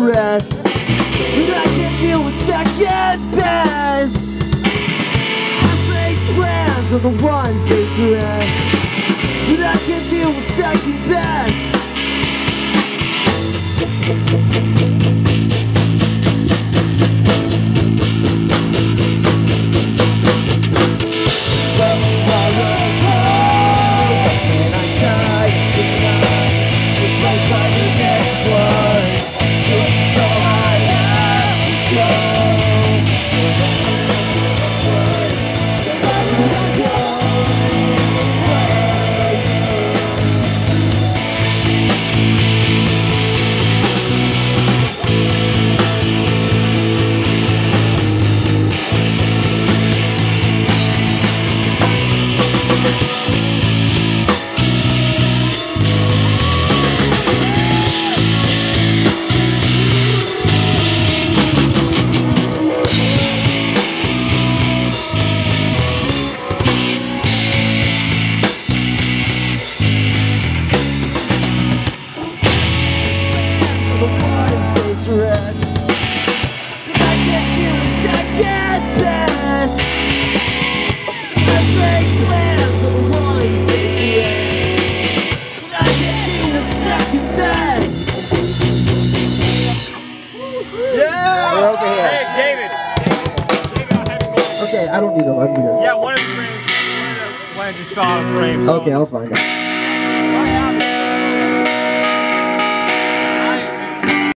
to rest, but I can't deal with second best. I make plans are the ones laid to rest, but I can't deal with second best. Okay, I don't need them. I'm good. Yeah, one of the frames. One of the just fell out of frame. Okay, I'll find out.